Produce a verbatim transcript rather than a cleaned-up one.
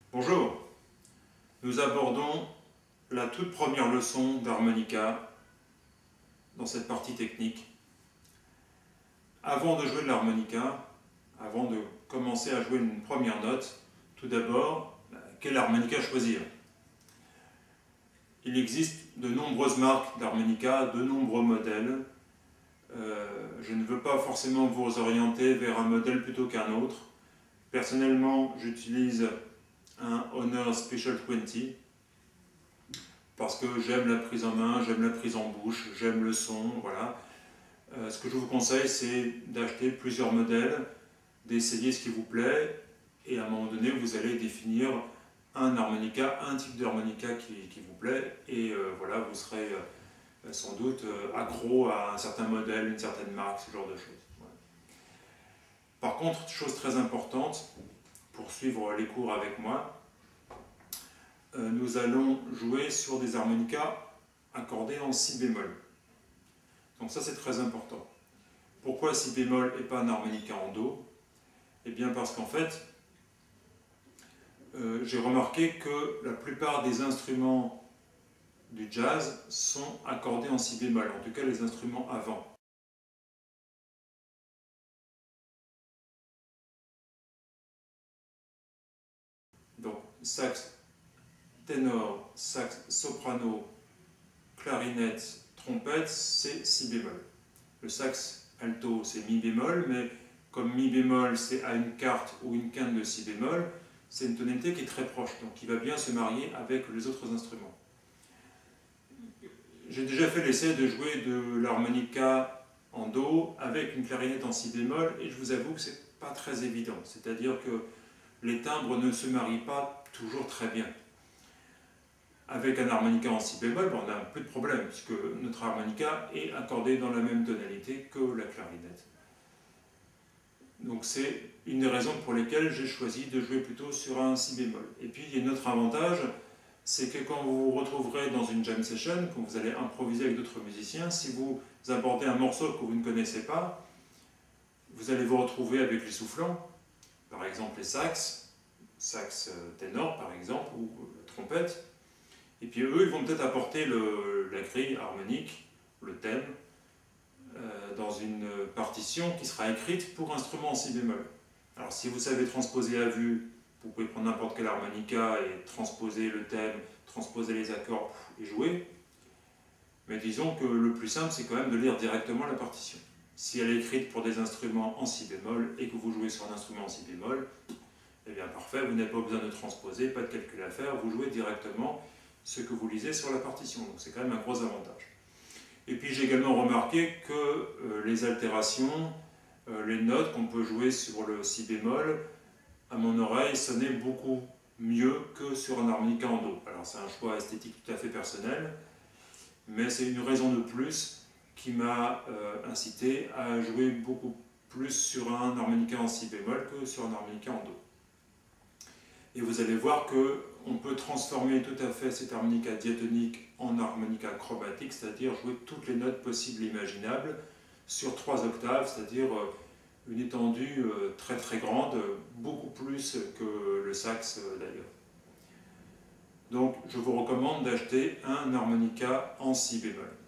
Bonjour, nous abordons la toute première leçon d'harmonica dans cette partie technique. Avant de jouer de l'harmonica, avant de commencer à jouer une première note, tout d'abord, quel harmonica choisir? Il existe de nombreuses marques d'harmonica, de nombreux modèles. Euh, je ne veux pas forcément vous orienter vers un modèle plutôt qu'un autre. Personnellement, j'utilise un Honor Special vingt parce que j'aime la prise en main, j'aime la prise en bouche, j'aime le son, voilà. Euh, ce que je vous conseille, c'est d'acheter plusieurs modèles, d'essayer ce qui vous plaît, et à un moment donné, vous allez définir un harmonica, un type d'harmonica qui, qui vous plaît, et euh, voilà, vous serez euh, sans doute euh, accro à un certain modèle, une certaine marque, ce genre de choses. Voilà. Par contre, chose très importante, pour suivre les cours avec moi, euh, nous allons jouer sur des harmonicas accordés en si bémol. Donc ça, c'est très important. Pourquoi si bémol et pas un harmonica en do? Eh bien parce qu'en fait, euh, j'ai remarqué que la plupart des instruments du jazz sont accordés en si bémol, en tout cas les instruments avant. Donc sax ténor, sax soprano, clarinette, trompette, c'est si bémol. Le sax alto, c'est mi bémol, mais comme mi bémol, c'est à une quarte ou une quinte de si bémol, c'est une tonalité qui est très proche, donc qui va bien se marier avec les autres instruments. J'ai déjà fait l'essai de jouer de l'harmonica en do avec une clarinette en si bémol, et je vous avoue que c'est pas très évident, c'est-à-dire que les timbres ne se marient pas toujours très bien. Avec un harmonica en si bémol, on a un peu de problème, puisque notre harmonica est accordé dans la même tonalité que la clarinette. Donc c'est une des raisons pour lesquelles j'ai choisi de jouer plutôt sur un si bémol. Et puis il y a un autre avantage, c'est que quand vous vous retrouverez dans une jam session, quand vous allez improviser avec d'autres musiciens, si vous abordez un morceau que vous ne connaissez pas, vous allez vous retrouver avec les soufflants, par exemple les sax, sax ténor par exemple, ou trompette. Et puis eux, ils vont peut-être apporter le, la grille harmonique, le thème, euh, dans une partition qui sera écrite pour instrument en si bémol. Alors si vous savez transposer à vue, vous pouvez prendre n'importe quel harmonica et transposer le thème, transposer les accords et jouer. Mais disons que le plus simple, c'est quand même de lire directement la partition. Si elle est écrite pour des instruments en si bémol et que vous jouez sur un instrument en si bémol, eh bien parfait, vous n'avez pas besoin de transposer, pas de calcul à faire, vous jouez directement ce que vous lisez sur la partition, donc c'est quand même un gros avantage. Et puis j'ai également remarqué que euh, les altérations, euh, les notes qu'on peut jouer sur le si bémol, à mon oreille, sonnaient beaucoup mieux que sur un harmonica en do. Alors c'est un choix esthétique tout à fait personnel, mais c'est une raison de plus qui m'a euh, incité à jouer beaucoup plus sur un harmonica en si bémol que sur un harmonica en do. Et vous allez voir qu'on peut transformer tout à fait cet harmonica diatonique en harmonica chromatique, c'est-à-dire jouer toutes les notes possibles et imaginables sur trois octaves, c'est-à-dire une étendue très très grande, beaucoup plus que le sax d'ailleurs. Donc je vous recommande d'acheter un harmonica en si bémol.